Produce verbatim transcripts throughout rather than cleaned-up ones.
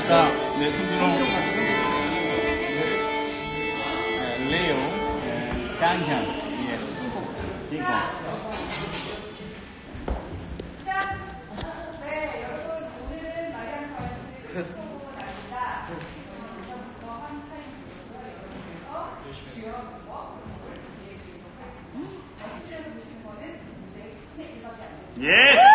자, 네, 손주롱. 레오, 깐향, 예스. 이거. 네, 여러분, 오늘은 마리안 과외를 보고 나니다. 예스!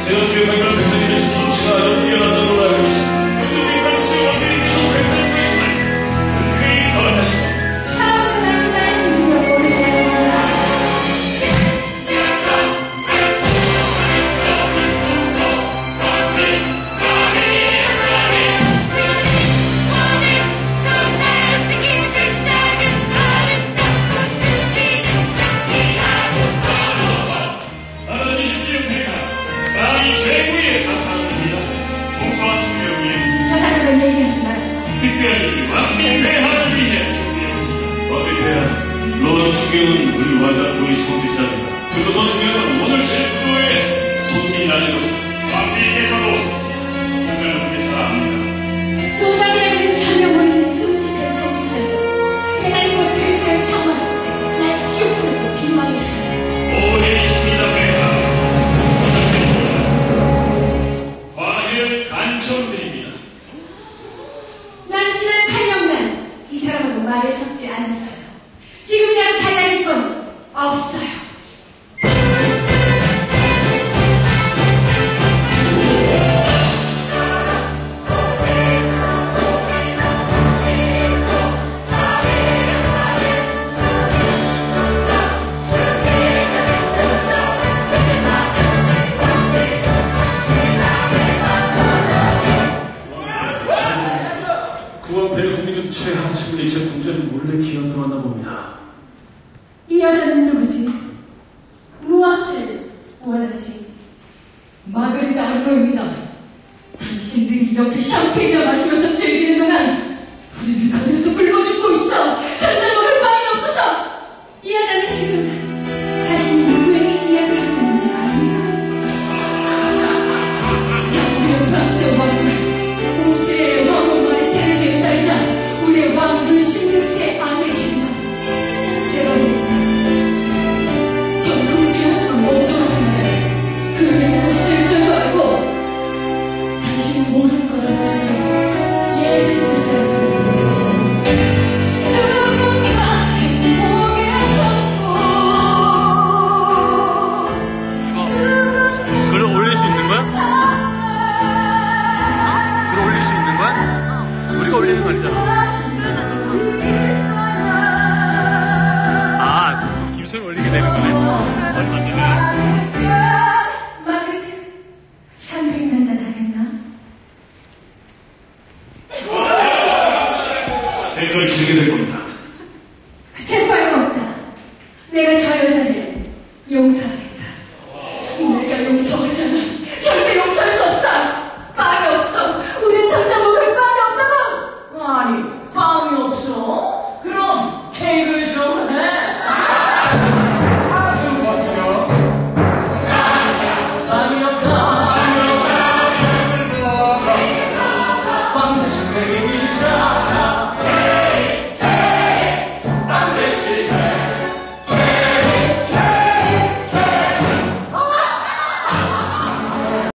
제가 기억한 건 백전님의 심솜씨가 아주 뛰어났던 걸로 알고 있습니다. 우리 한수의 원들이 계속 백전이고 있지만 흔쾌히 걸어가시고 차분한 날 누려보세요. 알아주십시오, 대가. 나이 최고의 감사합니다. 공사와 충격을 위해 저 사람은 얘기하지 말아요. 특별히 왕비 폐하를 위해 준비했습니다. 왕비 폐하, 너는 충격은 우리 와가 우리 소비자입니다. 그리고 더 중요한 건 오늘 제주도에 손님이라는 것. 왕비께서도 그걸 그렇게 잘 압니다. 도당이라는 천명은 끔찍한 소비자죠. 내가 이곳 폐쇄를 처음 왔을 때 날 치욕스럽게 비방했어요. 오해이십니다, 폐하. 과회를 간청드립니다. 난 지난 팔 년간 이 사람하고 말을 섞지 않았어요. 지금이라도 달라질 건 없어요. 그와 배의 국민적 최하층을 이제 공전이 몰래 기어들어 왔나 봅니다. 이 여자는 누구지? 무엇을 원하지? 마그리다 알로입니다. 당신들이 이렇게 샴페인을 마시면서 즐기는 동안 우리 밀가루에서 굶어 죽고 있어. 당장 먹을 바에 없어서. 이 여자는 지금 자신이 누구에게 이야기를 하고 있는지 압니다. 당신은 프랑스의 왕국, 오스트리아의 왕국 마리 테레시의 딸자, 우리의 왕 루이 십육 세 아내이십니다. 제발 전 끔찍하지만 멍청하잖아요. 그러면 고스일 줄도 알고 당신은 모를 거라고 했어요. 예를 들자면 누군가 행복해졌고 이거 글을 올릴 수 있는 거야? 글을 올릴 수 있는 거야? 우리가 올리는 거 아니잖아. 아, 김선이 올리게 되는 거네. 얼마 전에. 마그리트 샴페인 한잔 하겠나? 대가를 치르게 될 겁니다. 재빨 거 없다. 내가 저 여자를 용서하겠다. 내가 용서하잖아. 절대 용서할 수 없어. 빵이 없어. 우린 당장 먹을 빵이 없다고. 아니, 빵이 없어? 그럼 케이크를 좀 해. 빵이 없다. 빵 대신 생기자.